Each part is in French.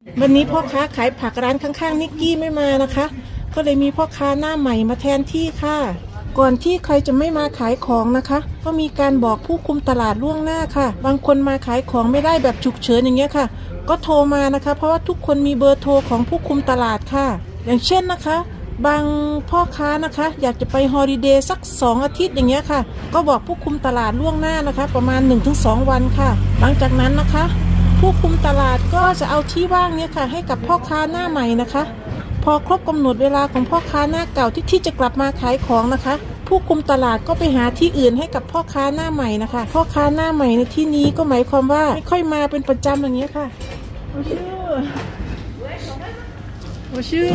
วันนี้พ่อค้าขายผักร้านข้างๆนิกกี้ไม่มานะคะก็เลยมีพ่อค้าหน้าใหม่มาแทนที่ค่ะก่อนที่ใครจะไม่มาขายของนะคะก็มีการบอกผู้คุมตลาดล่วงหน้าค่ะบางคนมาขายของไม่ได้แบบฉุกเฉินอย่างเงี้ยค่ะก็โทรมานะคะเพราะว่าทุกคนมีเบอร์โทรของผู้คุมตลาดค่ะอย่างเช่นนะคะบางพ่อค้านะคะอยากจะไปฮอลิเดย์สัก2 อาทิตย์อย่างเงี้ยค่ะก็บอกผู้คุมตลาดล่วงหน้านะคะประมาณ 1-2 วันค่ะหลังจากนั้นนะคะผู้คุมตลาดก็จะเอาที่ว่างเนี่ยค่ะให้กับพ่อค้าหน้าใหม่นะคะพอครบกำหนดเวลาของพ่อค้าหน้าเก่าที่จะกลับมาขายของนะคะผู้คุมตลาดก็ไปหาที่อื่นให้กับพ่อค้าหน้าใหม่นะคะพ่อค้าหน้าใหม่ในที่นี้ก็หมายความว่าไม่ค่อยมาเป็นประจำอย่างเงี้ยค่ะโอ้ชื่อ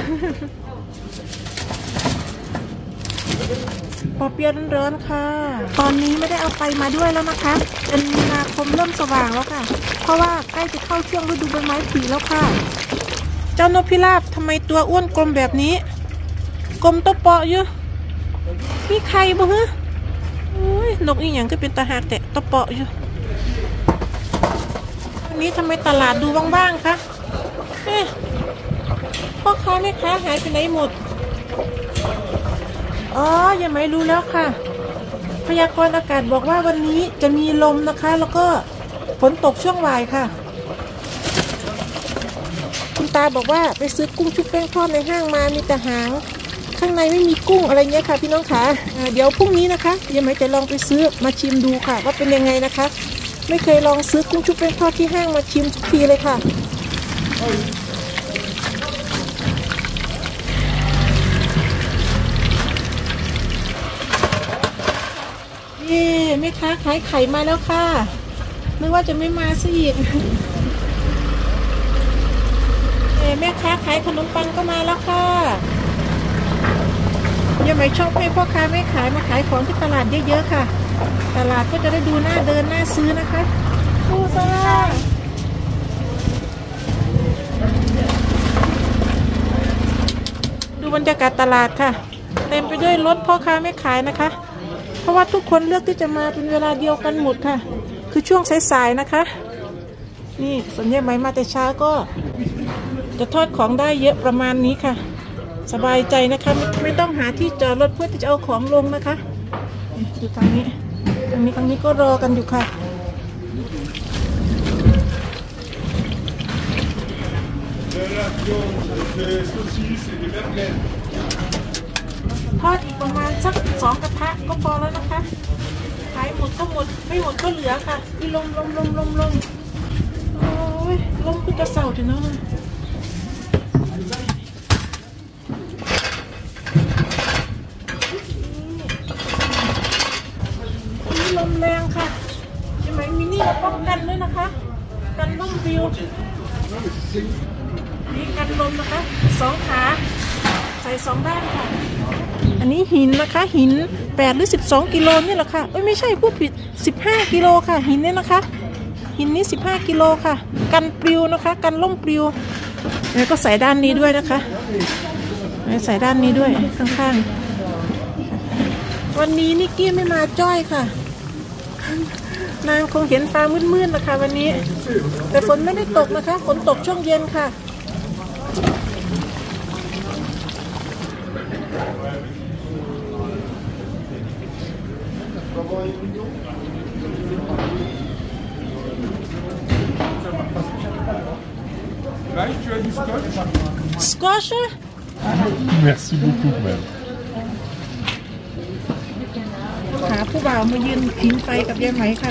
ปอเปี๊ยะร้อนๆค่ะตอนนี้ไม่ได้เอาไฟมาด้วยแล้วนะคะเป็นมีนาคมเริ่มสว่างแล้วค่ะเพราะว่าใกล้จะเข้าช่วงฤดูใบไม้ผลิแล้วค่ะเจ้านกพิราบทำไมตัวอ้วนกลมแบบนี้กลมตัวเปาะอยู่มีใครบ้างฮะนกอีหยังก็เป็นตาหักแต่ตัวเปาะอยู่วันนี้ทำไมตลาดดูว่างๆคะพ่อค้าแม่ค้าหายไปไหนหมดยังไม่รู้แล้วค่ะพยากรณ์อากาศบอกว่าวันนี้จะมีลมนะคะแล้วก็ฝนตกช่วงบ่ายค่ะคุณตาบอกว่าไปซื้อกุ้งชุบแป้งทอดในห้างมามีแต่หางข้างในไม่มีกุ้งอะไรเงี้ยค่ะพี่น้องขาเดี๋ยวพรุ่งนี้นะคะยังไม่จะลองไปซื้อมาชิมดูค่ะว่าเป็นยังไงนะคะไม่เคยลองซื้อกุ้งชุบแป้งทอดที่ห้างมาชิมทุกทีเลยค่ะแม่ค้าขายไข่มาแล้วค่ะนึกว่าจะไม่มาซะอีกแม่ค้าขายขนมปังก็มาแล้วค่ะยังไม่ชอบให้พ่อค้าแม่ขายมาขายของที่ตลาดเยอะๆค่ะตลาดก็จะได้ดูน่าเดินน่าซื้อนะคะดูซะดูบรรยากาศตลาดค่ะเต็มไปด้วยรถพ่อค้าแม่ขายนะคะเพราะว่าทุกคนเลือกที่จะมาเป็นเวลาเดียวกันหมดค่ะคือช่วงสายๆนะคะนี่ส่วนใหญ่ไหมมาแต่เช้าก็จะทอดของได้เยอะประมาณนี้ค่ะสบายใจนะคะไม่ต้องหาที่จอดรถเพื่อที่จะเอาของลงนะคะดูทางนี้ก็รอกันอยู่ค่ะทอดอีกประมาณสัก2 กระทะก็พอแล้วนะคะขายหมดก็หมดไม่หมดก็เหลือค่ะที่ลมโอ้ยลมก็จะเศร้าถึงแล้วนะนี่ลมแรงค่ะใช่ไหมมินี่ป้องกันด้วยนะคะกันลมวิวนี่กันลมนะคะ2 ขาใส่2 ด้านค่ะอันนี้หินนะคะหิน8 หรือ 12 กิโลนี่แหละค่ะไม่ใช่พูดผิด15 กิโลค่ะหินนี่นะคะหินนี้15 กิโลค่ะกันปลิวนะคะกันล่มปลิวแล้วก็ใส่ด้านนี้ด้วยนะคะใส่ด้านนี้ด้วยข้างๆวันนี้นิกกี้ไม่มาจ้อยค่ะนางคงเห็นฟ้ามืดๆนะคะวันนี้แต่ฝนไม่ได้ตกนะคะฝนตกช่วงเย็นค่ะScotch? Merci beaucoup, même. หาผู้บ่าวมายืนผิงไฟกับยายไหมค่ะ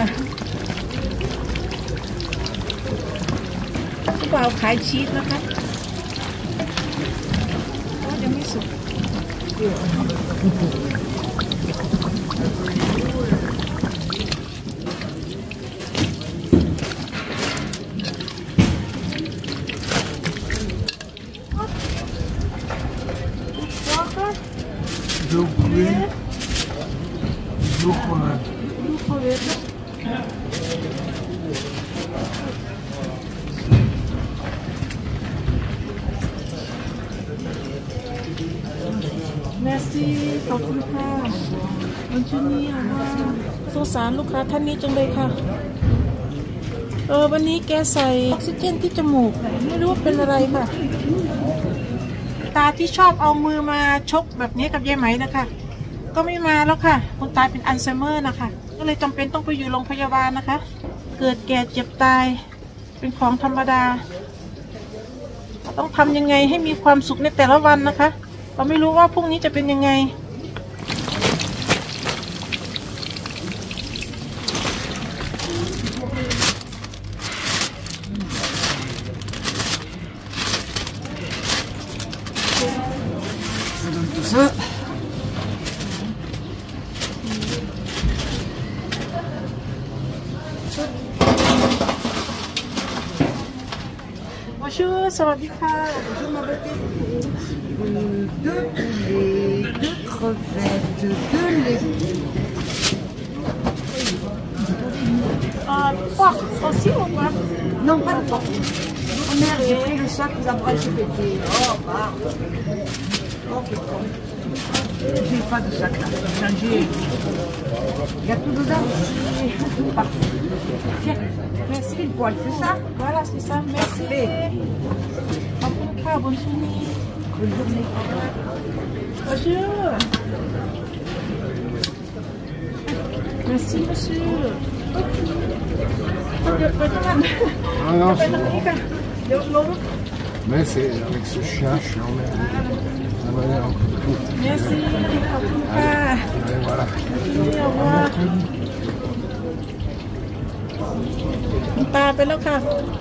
ผู้บ่าวขายชีสนะคะก็ยังไม่สุกแมสซี่ขอบคุณค่ะวันชุดนี้สงสารลูกค้าท่านนี้จังเลยค่ะวันนี้แกใส่ออกซิเจนที่จมูกไม่รู้ว่าเป็นอะไรค่ะตาที่ชอบเอามือมาชกแบบนี้กับยายไหมนะคะก็ไม่มาแล้วค่ะคุณตาเป็นอัลไซเมอร์นะคะก็เลยจำเป็นต้องไปอยู่โรงพยาบาลนะคะเกิดแก่เจ็บตายเป็นของธรรมดาต้องทำยังไงให้มีความสุขในแต่ละวันนะคะเราไม่รู้ว่าพรุ่งนี้จะเป็นยังไงสวัสดีค่ะ deux poulets, deux crevettes, deux légumes. Porc aussi ou pas? Non, pas de porc. Oh merde, j'ai pris le sac, vous après j'ai pété. Oh, pardon. Ok. J'ai pas de sac là. Il y a tout dedans. Parfait. Tiens, merci le poil, c'est ça? Voilà, c'est ça. Merci. Bonne journée. Bonne journée. Bonjour. Merci, monsieur. Ah non, c'est bon. Mais c'est avec ce chien, je suis emmerdé. Ça m'a l'air un peu trop. Merci. Allez, voilà. Au revoir. ตาไปแล้วค่ะ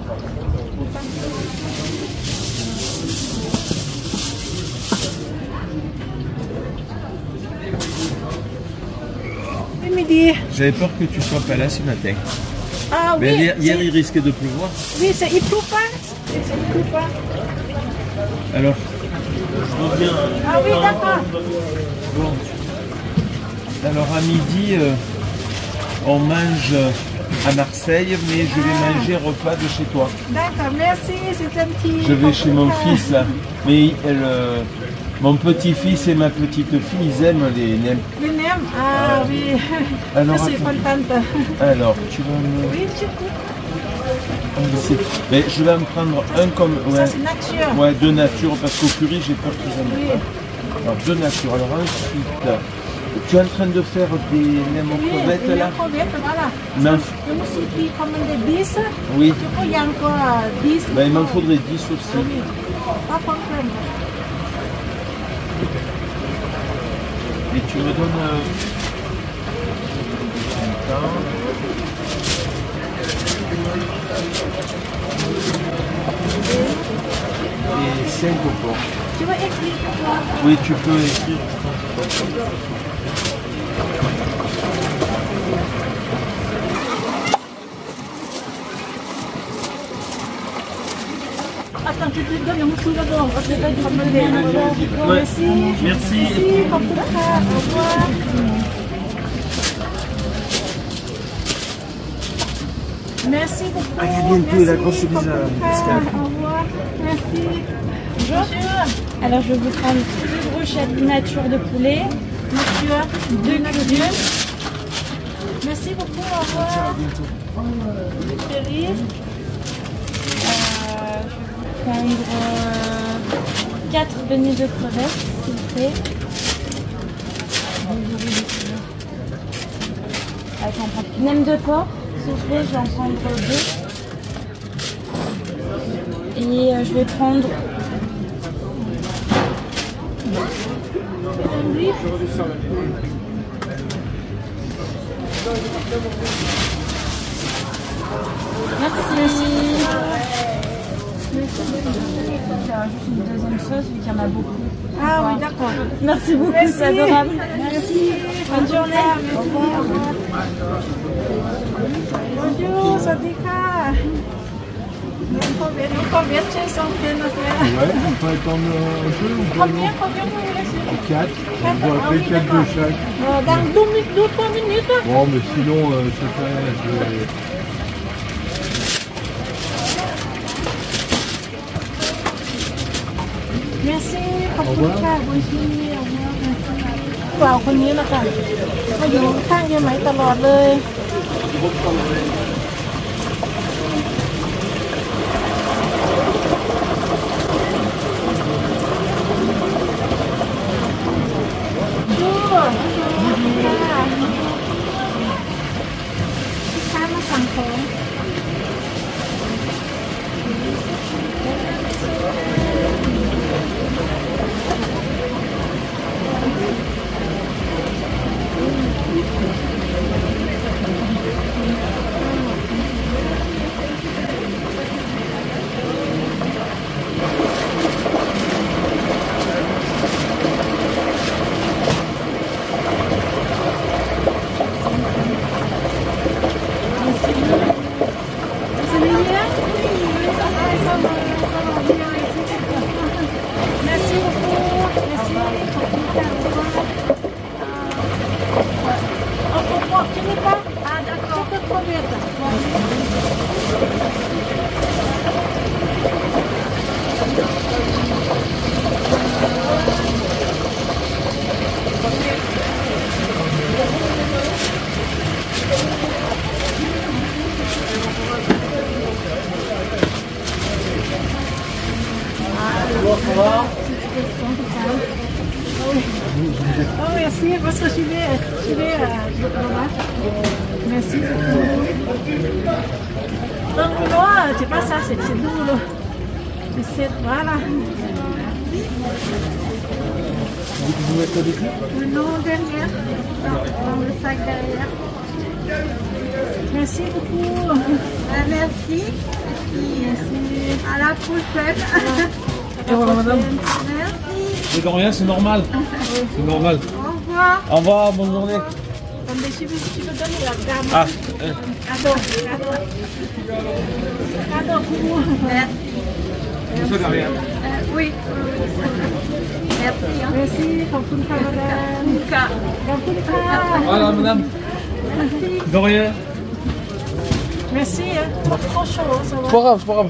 ไม่ดี J'avais peur que tu sois pas là ce matin. Ah Mais oui. hier il risquait de pleuvoir. Oui, il pleut pas. Il pleut pas. Alors, je reviens. Ah oui, d'accord. Bon. Alors à midi, on mange à Marseille, mais je vais manger repas de chez toi. D'accord, merci, c'est gentil. Je vais chez mon fils là. Mais mon petit-fils et ma petite-fille, ils aiment les nems. Les nems? Ah oui. Alors, Je suis attends. contente. Alors, tu vas me... Oui, j'écoute. Mais je vais en prendre un comme... Ça, Ouais, c'est nature. ouais, de nature, parce qu'au curry, j'ai peur qu'ils aiment Oui. pas. Alors, de nature. Alors ensuite, tu es en train de faire des nems aux Oui, crevettes les là? crevettes, voilà. Non. Je me suis dit commander 10. Oui. Du coup, il y a encore 10. Ben, il m'en faudrait 10 aussi. Oui, pas de problème. Et tu me donnes un temps. Et 5 au porc. Tu veux écrire pour toi? Oui, tu peux écrire. Attends, je te donne un sou d'abord. Je vais te commander. Ouais. Merci. Merci. Merci. Au revoir. Merci beaucoup. À bientôt, Merci. la grosse bise à Pascal. Au revoir. Merci. Bonjour. Alors je vais vous prendre 2 brochettes nature de poulet, Nature. 2 légumes, Merci beaucoup. Au revoir. Chérie. je vais vous prendre 4 beignets de crevettes, s'il vous plaît. Attends, nem de porc, s'il vous plaît, je vais en prendre 2. Et je vais prendre merci. Juste une deuxième sauce vu qu'il y en a beaucoup. Ah oui, d'accord. Merci beaucoup, Merci. c'est adorable. Merci. Bonne journée. Au revoir. Bonjour, Sadika. Combien de chaises sont pleines à faire? Ouais, on peut attendre un peu ou pas? Combien vous laissez? 4. On doit Ah appeler oui, 4 de d'accord. chaque. Dans 2-3 minutes. Bon, mais sinon, c'est fait. Je vais... Merci. ขอบคุณค่ะบุญชีเอาเนื้อmerci บ่าวคนนี้นะคะมาอยู่ข้างยายไหมตลอดเลย ça va? Oh, merci, parce que je vais là-bas. Merci beaucoup. Donc, là, c'est pas ça, c'est nous, là. C'est voilà. Vous mettez avec lui? Non, derrière. Dans le sac derrière. Merci beaucoup. Merci. Et à la prochaine. Au revoir, madame. Merci. Mais de rien, c'est normal. C'est normal. Au revoir. Au revoir, bonne journée. Je veux donner la gamme. Ah, Cadeau pour moi. Merci. ça de rien. Oui. Merci. Hein. Merci, Kapun Kamaran. Luca. Kapun Kamaran. Voilà, madame. De rien. Merci, hein. Trop chaud, hein, ça va. C'est pas grave, c'est pas grave.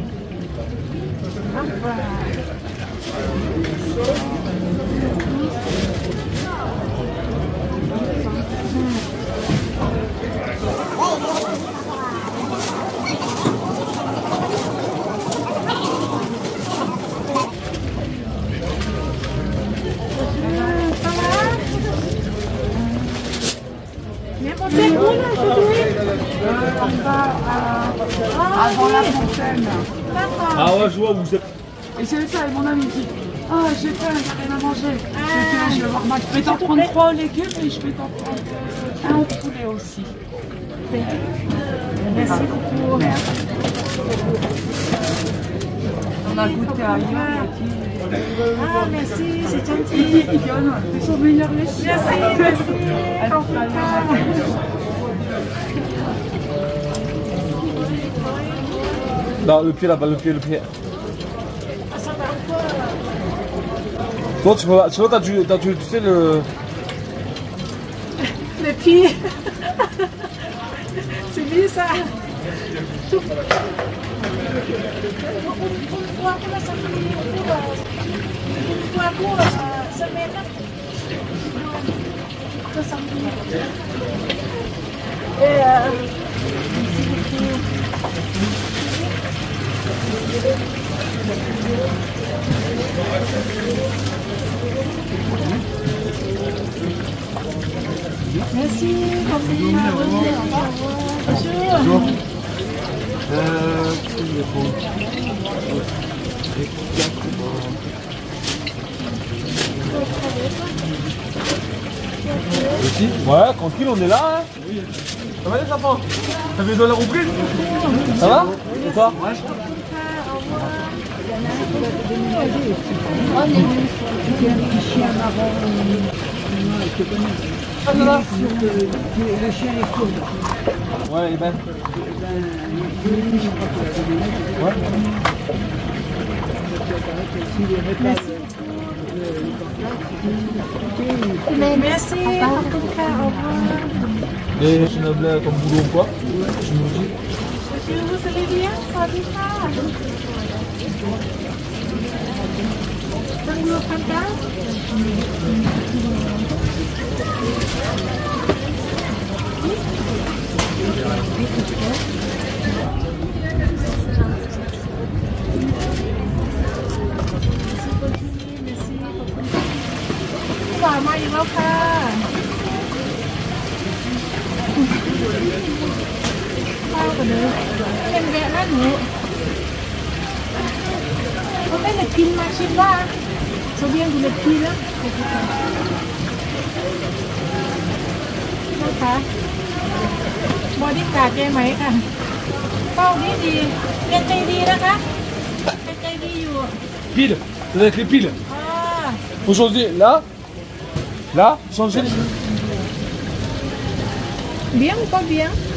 Mais mon père, où là, aujourd'hui? Avant la fontaine. D'accord. Ah ouais, je vois, vous êtes... Et c'est ça, et mon ami dit j'ai faim, j'ai rien à manger. J'ai faim, je vais voir Max. Je vais t'en prendre 3 aux légumes et je vais t'en prendre 1 au poulet aussi. Merci beaucoup. On a goûté à Yann. Ah, merci, c'est gentil. Yann, ils sont meilleurs les chiens. Merci. Non, le pied là-bas, le pied. Toi, tu vois, t'as dû, tu sais, le... Les pieds. C'est bizarre. Une fois que ça semaine. Merci. Bonjour. Aussi. Ouais, tranquille, on est là. Hein. Ça va les enfants? T'as besoin de la reprise? Ça va? Et toi? Ouais. Ah, ça va? Le chien est court. Ouais, il est bien. Ouais. Merci. Et je n'ai pas ton boulot ou quoi? Tu me dis? Vous allez bien?มาอีกแล้วค่ะข้าวกันเลยเป็นแวะนะหนูเขาไม่ได้กินมาชิมว่าโซเดียมอยู่ในทีนะนะคะบอดี้การ์ดใจไหมค่ะเป้าดีดีใจดีนะคะใจดีอยู่ Pile. C'est avec les piles. Ah. Faut changer là. Là, changer. Bien ou pas bien?